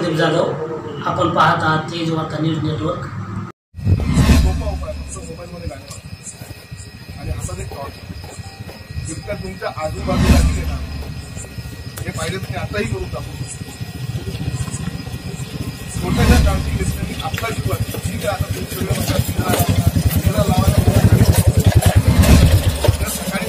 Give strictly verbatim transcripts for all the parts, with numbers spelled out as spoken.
संदीप जाधव, आपण पाहत आहात तेज वार्ता न्यूज नेटवर्क. आणि असा एक थॉट जितका तुमच्या आजूबाजूला हे पाहिजे तुम्ही आताही करून टाकू. छोट्याशा काळजी घेतली आपला जीवन ठीक आहे. आता तुम्ही सगळं म्हणतात लावायला सकाळी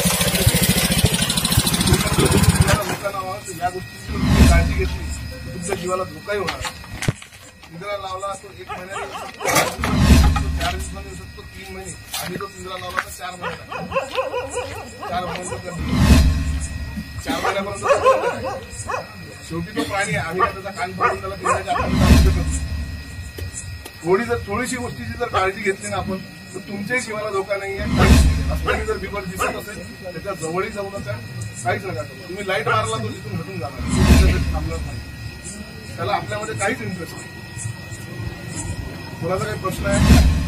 लोकांना या गोष्टीची तुम्ही काळजी घेतली तुमच्या जीवाला धोकाही होणार. पिंजरा लावला तो एक महिन्याने चार दिवसांनी येऊ शकतो, तीन महिने. आम्ही तो पिंजरा लावला तर चार महिने चार महिने चार महिन्यापर्यंत शेवटी तो प्राणी आहे. आम्ही त्याचा कान पडून त्याला पिंजऱ्याच्या आपण थोडी जर थोडीशी गोष्टीची जर काळजी घेतली ना आपण तर तुमच्याही जीवाला धोका नाही आहे. असताना जर बिबट दिसत असेल त्याच्या जवळही जाऊ नका, काहीच नका करू. तुम्ही लाईट मारला तो तिथून हटून जाणार, थांबणार नाही. त्याला आपल्यामध्ये काहीच इंटरेस्ट नाही. कोणाचा काही प्रश्न आहे?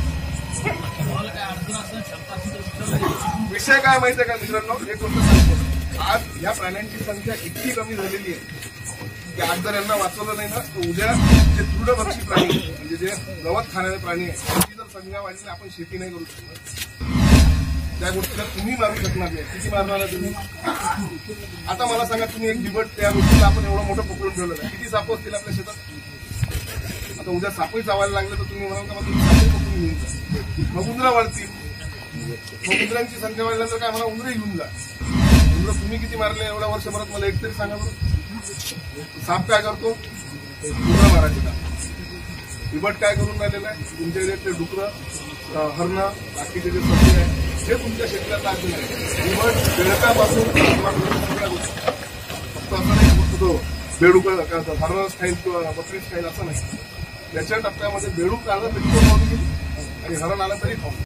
विषय काय माहिती आहे का मित्रांनो, एक गोष्ट सांगतो. आज या प्राण्यांची संख्या इतकी कमी झालेली आहे की आज जर यांना वाचवलं नाही ना तर उद्या जे तृणभक्षी प्राणी म्हणजे जे गवत खाणारे प्राणी आहे त्यांची जर संख्या वाढली आपण शेती नाही करू शकणार. त्या गोष्टीला तुम्ही मारू शकणार नाही. किती मारणार आहे तुम्ही? आता मला सांगा, तुम्ही एक बिबट त्या गोष्टीला आपण एवढं मोठं पकडून ठेवलं आहे, किती साप असतील आपल्या शेतात? आता उद्या सापही चावायला लागले तर तुम्ही म्हणाल का मग तुम्ही सापही पकडून घेऊन जा, मग उंदरा वाढतील. मग उंदरांची संख्या वाढल्यानंतर काय म्हणा, उंदरही घेऊन जा. उंदर तुम्ही किती मारले एवढ्या वर्षभरात मला एक तरी सांगा बरं. साप काय करतो? उंदरा मारायचे का? बिबट काय करून राहिलेलं आहे? तुमच्या इथे डुकरं, हरणं, बाकीचे जे सब्जी आहे हे तुमच्या शेतीला अजून आहे. बिबट बेडकापासून फक्त असं नाही फक्त तो बेडूक हरणच खाईल किंवा बकरीच खाईल असं नाही. त्याच्या टप्प्यामध्ये बेडूक आलं तरी तो खाऊन गेली आणि हरण आलं तरी खाऊन.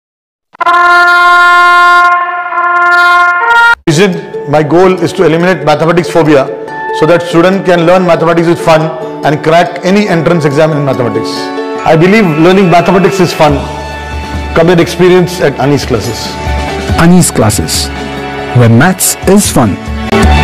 My goal is to eliminate mathematics phobia so that students can learn mathematics with fun and crack any entrance exam in mathematics. I believe learning mathematics is fun. Come and experience at Ani's classes. Ani's classes, where maths is fun.